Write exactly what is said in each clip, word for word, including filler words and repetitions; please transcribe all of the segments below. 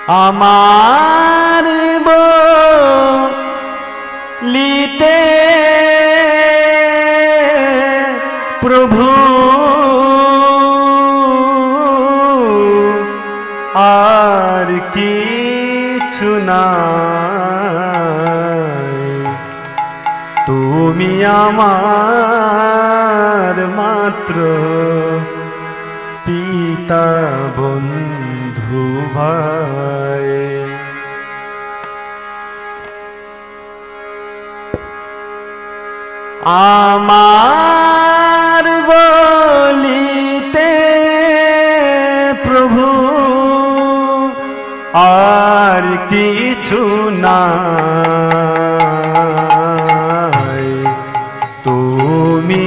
আমার বলিতে প্রভু আর কিছু নাই, তুমি আমার মাত্র পিতা বন্ধু ভাই। আমার বলিতে প্রভু আর কিছু নাই, তুমি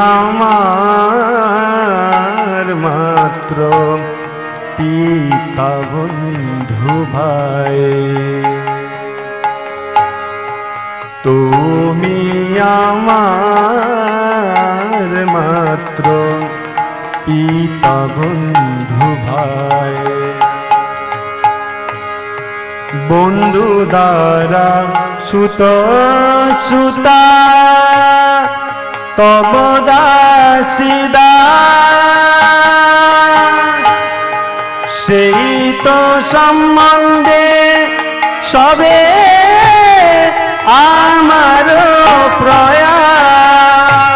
আমার মাত্র পিতা বন্ধু ভাই। তুমি আমার মাত্র পিতা বন্ধু ভাই। বন্ধু দ্বারা সুত সুতা তব দাসিদা, সেই তো সম্বন্ধে সবে আমার প্রয়াস।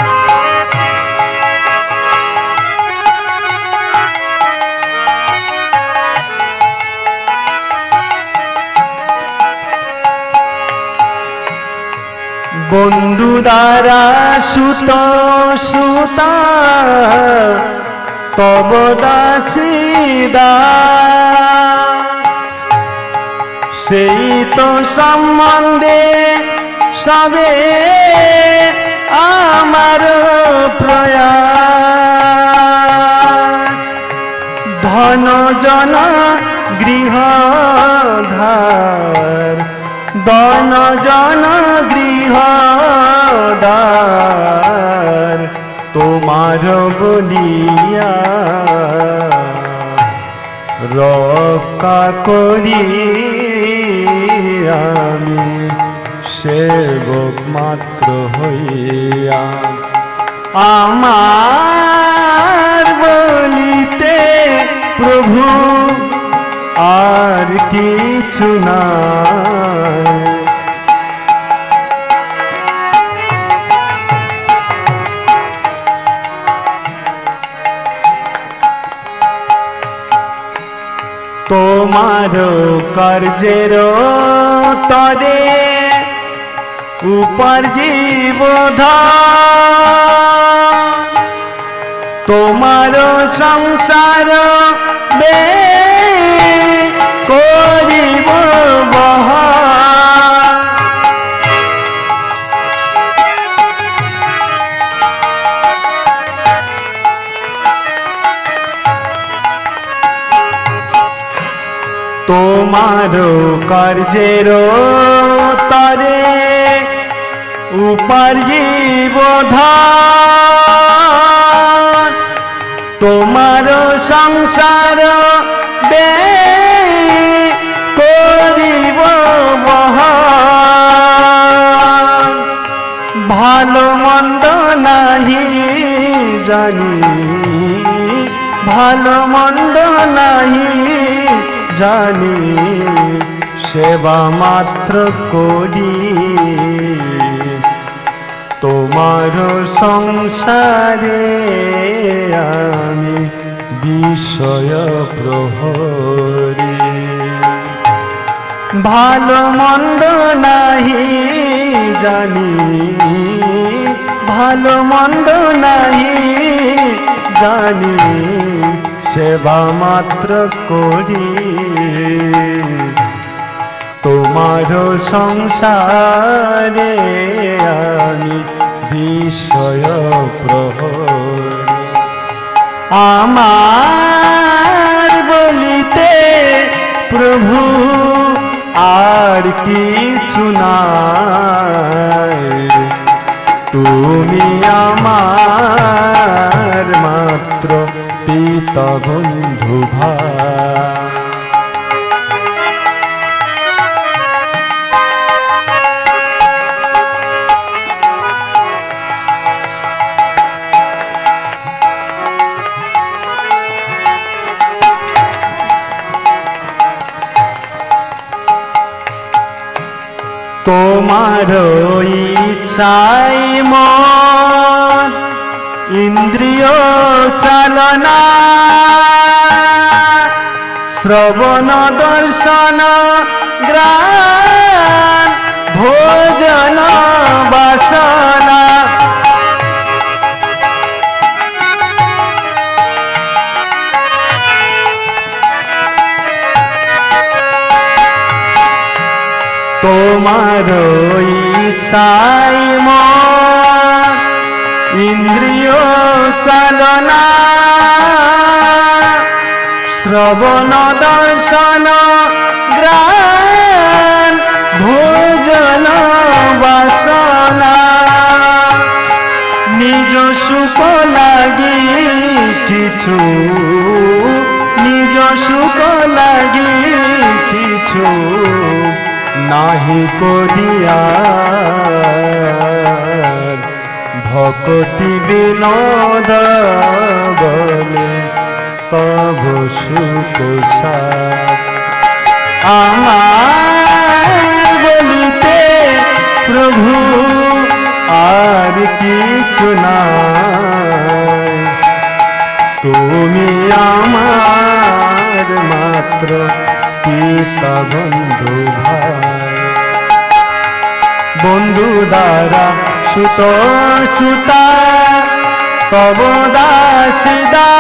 বন্ধু দ্বারা সুত সুতা তব দাসিদা, সেই তো সম্বন্ধে সবে আমার প্রয়াস। ধন জন গৃহধার, ধন জন গৃহধার তোমার বলিয়া রক্ষা করি আমি সেবক মাত্র হইয়া। আমার বলিতে প্রভু আর কিছু নাই, তোমার কার্যের তরে উপার্জিবধন, তোমার সংসার বে করিব বহন। তোমার কার্যের তরে উপার্জিবধন, তোমার সংসার বে করিব বহন। ভালো মন্দ নাহি জানি, ভালো মন্দ নাহি জানি, সেবা মাত্র করি তোমার সংসারে আমি বিষয় প্রহরী। ভালো মন্দ নাহি জানি, ভালো মন্দ নাহি জানি, সেবা মাত্র করি তোমার সংসারে আমি বিষয় প্রহরী। আমার বলিতে প্রভু আর কিছু নাই, তুমি আমার মাত্র পিতা বন্ধু ভাই। তোমার ইচ্ছাই মন ইন্দ্রিয় চালনা শ্রবণ দর্শন গ্রাণ ভোজন বাসনা তোমার ইচ্ছাই মন ইন্দ্রিয় চালনা শ্রবণ দর্শন গ্রাণ ভোজন বাসনা নিজ সুখ লাগি কিছু নিজ সুখ লাগি কিছু নাহি করিয়া ভকতি বিনোদ বলে তব সুখ আমার বলিতে প্রভু আর কিছু নাই তুমি আমার মাত্র পিতা বন্ধু ভাই বন্ধু দ্বারা সুত সুতা তব দাসিদা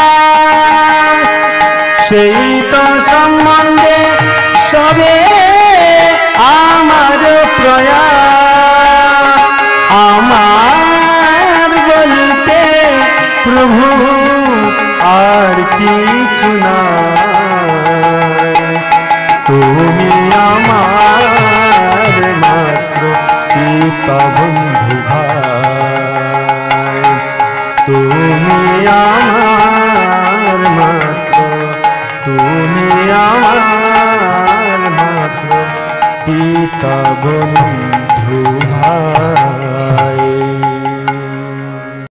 সেই তো সম্বন্ধে সবে আমার প্রয়াস আমার বলিতে প্রভু আর কিছু না তুমি আমার মাত্র পিতা বন্ধু ভাই তুমি আমার মাত্র তুমি আমার মাত্র পিতা বন্ধু